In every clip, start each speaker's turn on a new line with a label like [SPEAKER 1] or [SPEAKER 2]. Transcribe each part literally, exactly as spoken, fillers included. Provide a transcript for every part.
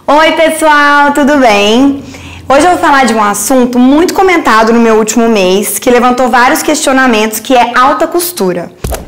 [SPEAKER 1] Oi pessoal, tudo bem? Hoje eu vou falar de um assunto muito comentado no meu último mês, que levantou vários questionamentos, que é alta costura.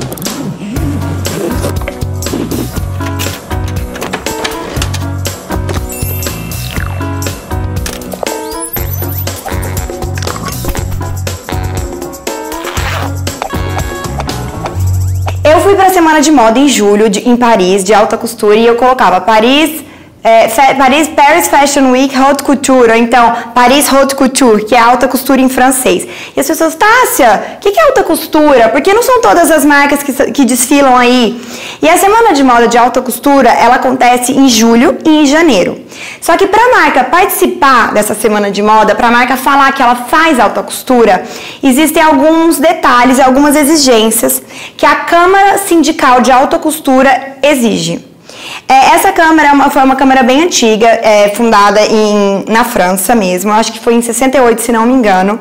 [SPEAKER 1] Eu fui para a semana de moda em julho, de, em Paris, de alta costura, e eu colocava Paris... É, Paris, Paris Fashion Week Haute Couture, ou então Paris Haute Couture, que é alta costura em francês. E as pessoas, Tássia, o que, que é alta costura? Porque não são todas as marcas que, que desfilam aí. E a semana de moda de alta costura, ela acontece em julho e em janeiro. Só que para a marca participar dessa semana de moda, para a marca falar que ela faz alta costura, existem alguns detalhes e algumas exigências que a Câmara Sindical de Alta Costura exige. É, essa câmara é uma, foi uma câmara bem antiga, é, fundada em, na França mesmo, acho que foi em sessenta e oito, se não me engano.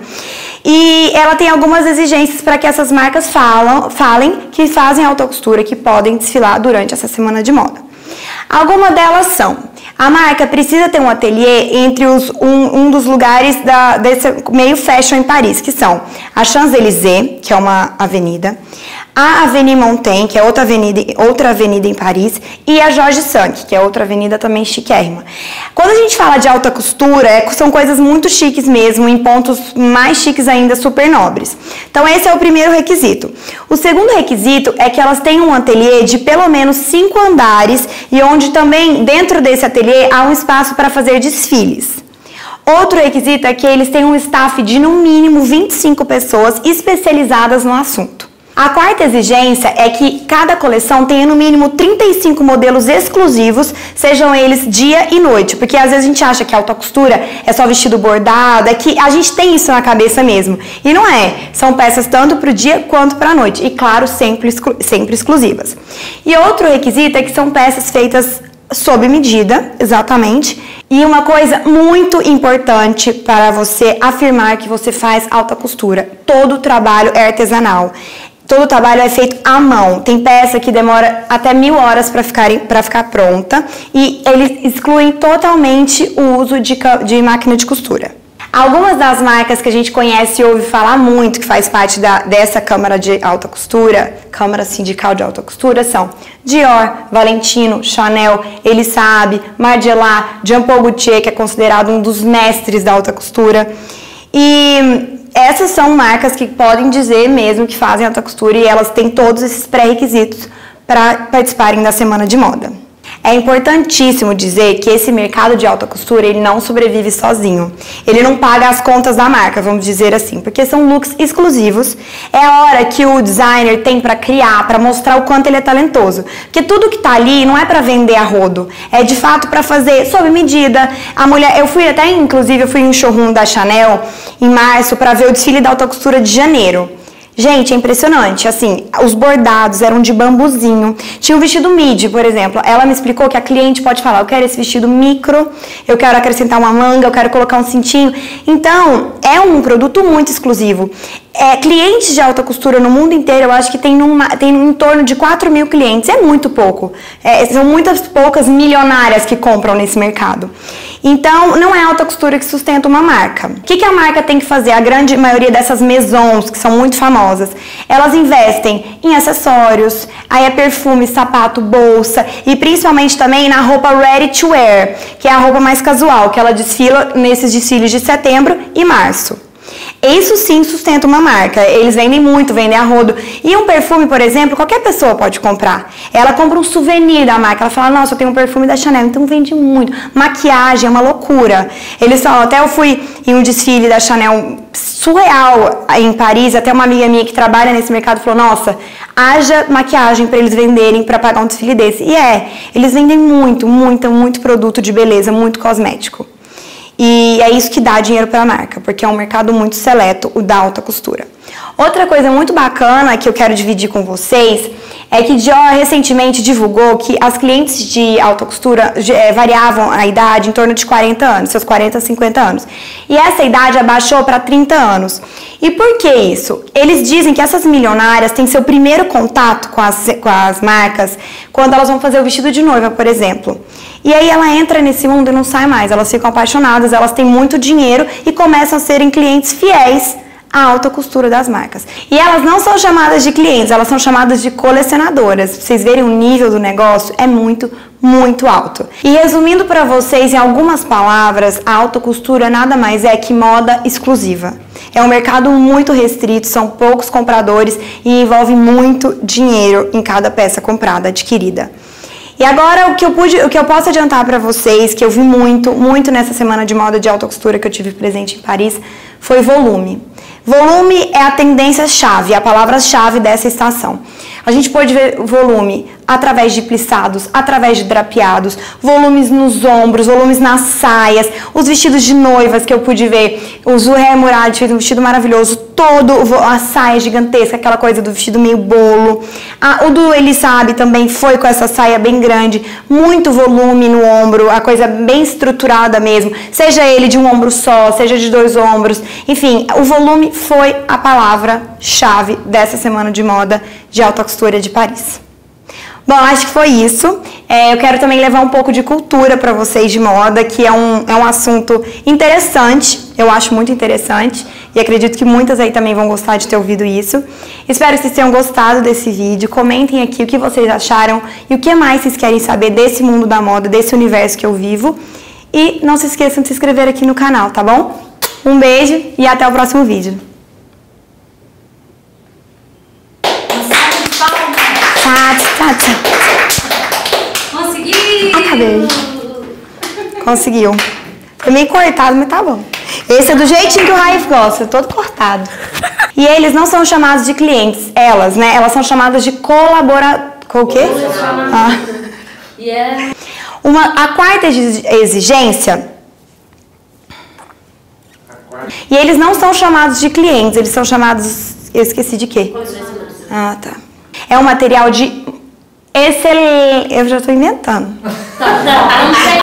[SPEAKER 1] E ela tem algumas exigências para que essas marcas falam, falem que fazem alta costura, que podem desfilar durante essa semana de moda. Algumas delas são: a marca precisa ter um ateliê entre os, um, um dos lugares da, desse meio fashion em Paris, que são a Champs-Élysées, que é uma avenida, a Avenue Montaigne, que é outra avenida, outra avenida em Paris, e a Georges Cinq, que é outra avenida também chiquérrima. Quando a gente fala de alta costura, é, são coisas muito chiques mesmo, em pontos mais chiques ainda, super nobres. Então esse é o primeiro requisito. O segundo requisito é que elas tenham um ateliê de pelo menos cinco andares e onde também, dentro desse ateliê, há um espaço para fazer desfiles. Outro requisito é que eles tenham um staff de no mínimo vinte e cinco pessoas especializadas no assunto. A quarta exigência é que cada coleção tenha no mínimo trinta e cinco modelos exclusivos, sejam eles dia e noite, porque às vezes a gente acha que a alta costura é só vestido bordado, é que a gente tem isso na cabeça mesmo, e não é, são peças tanto para o dia quanto para a noite, e claro, sempre, exclu sempre exclusivas. E outro requisito é que são peças feitas sob medida, exatamente, e uma coisa muito importante para você afirmar que você faz alta costura: todo o trabalho é artesanal. Todo o trabalho é feito à mão. Tem peça que demora até mil horas para ficar, para ficar pronta, e eles excluem totalmente o uso de, de máquina de costura. Algumas das marcas que a gente conhece e ouve falar muito, que faz parte da, dessa Câmara de Alta Costura, Câmara Sindical de Alta Costura, são Dior, Valentino, Chanel, Ele Sabe, Margiela, Jean Paul Gaultier, que é considerado um dos mestres da alta costura. E essas são marcas que podem dizer mesmo que fazem alta costura, e elas têm todos esses pré-requisitos para participarem da semana de moda. É importantíssimo dizer que esse mercado de alta costura, ele não sobrevive sozinho. Ele não paga as contas da marca, vamos dizer assim, porque são looks exclusivos. É a hora que o designer tem para criar, para mostrar o quanto ele é talentoso. Porque tudo que tá ali não é para vender a rodo, é de fato para fazer sob medida. A mulher, eu fui até, inclusive, eu fui em um showroom da Chanel em março para ver o desfile da alta costura de janeiro. Gente, é impressionante, assim, os bordados eram de bambuzinho. Tinha um vestido midi, por exemplo. Ela me explicou que a cliente pode falar: eu quero esse vestido micro, eu quero acrescentar uma manga, eu quero colocar um cintinho. Então, é um produto muito exclusivo. É, clientes de alta costura no mundo inteiro, eu acho que tem, numa, tem em torno de quatro mil clientes. É muito pouco. É, são muitas poucas milionárias que compram nesse mercado. Então, não é a alta costura que sustenta uma marca. O que, que a marca tem que fazer? A grande maioria dessas maisons, que são muito famosas, elas investem em acessórios, aí é perfume, sapato, bolsa, e principalmente também na roupa ready to wear, que é a roupa mais casual, que ela desfila nesses desfiles de setembro e março. Isso sim sustenta uma marca. Eles vendem muito, vendem a rodo. E um perfume, por exemplo, qualquer pessoa pode comprar. Ela compra um souvenir da marca. Ela fala: nossa, eu tenho um perfume da Chanel. Então vende muito. Maquiagem é uma loucura. Eles falam, até eu fui em um desfile da Chanel surreal em Paris. Até uma amiga minha que trabalha nesse mercado falou: nossa, haja maquiagem para eles venderem para pagar um desfile desse. E é, eles vendem muito, muito, muito produto de beleza, muito cosmético. E é isso que dá dinheiro para a marca, porque é um mercado muito seleto, o da alta costura. Outra coisa muito bacana que eu quero dividir com vocês é que Dior recentemente divulgou que as clientes de alta costura é, variavam a idade em torno de quarenta anos, seus quarenta a cinquenta anos. E essa idade abaixou para trinta anos. E por que isso? Eles dizem que essas milionárias têm seu primeiro contato com as, com as marcas quando elas vão fazer o vestido de noiva, por exemplo. E aí ela entra nesse mundo e não sai mais, elas ficam apaixonadas, elas têm muito dinheiro e começam a serem clientes fiéis a alta costura das marcas. E elas não são chamadas de clientes, elas são chamadas de colecionadoras. Pra vocês verem o nível do negócio, é muito, muito alto. E resumindo para vocês em algumas palavras, a alta costura nada mais é que moda exclusiva. É um mercado muito restrito, são poucos compradores e envolve muito dinheiro em cada peça comprada, adquirida. E agora o que eu pude, o que eu posso adiantar para vocês, que eu vi muito, muito nessa semana de moda de alta costura que eu tive presente em Paris, foi volume. Volume é a tendência-chave, a palavra-chave dessa estação. A gente pode ver volume através de plissados, através de drapeados, volumes nos ombros, volumes nas saias, os vestidos de noivas que eu pude ver, o Zuhair Murad fez um vestido maravilhoso, todo a saia gigantesca, aquela coisa do vestido meio bolo. Ah, o do Elissabe também foi com essa saia bem grande, muito volume no ombro, a coisa bem estruturada mesmo, seja ele de um ombro só, seja de dois ombros, enfim, o volume foi a palavra-chave dessa semana de moda de alta costura de Paris. Bom, acho que foi isso. É, eu quero também levar um pouco de cultura para vocês de moda, que é um, é um assunto interessante, eu acho muito interessante, e acredito que muitas aí também vão gostar de ter ouvido isso. Espero que vocês tenham gostado desse vídeo, comentem aqui o que vocês acharam e o que mais vocês querem saber desse mundo da moda, desse universo que eu vivo. E não se esqueçam de se inscrever aqui no canal, tá bom? Um beijo e até o próximo vídeo. Tchau, tchau.
[SPEAKER 2] Consegui!
[SPEAKER 1] Acabei. Conseguiu. Foi meio cortado, mas tá bom. Esse é do jeitinho que o Raif gosta, todo cortado. E eles não são chamados de clientes, elas, né? Elas são chamadas de colaboradores. O quê? Ah.
[SPEAKER 2] Yeah.
[SPEAKER 1] Uma, a quarta exigência. E eles não são chamados de clientes, eles são chamados. Eu esqueci de quê? Ah, tá. É um material de excelente. Eu já estou inventando.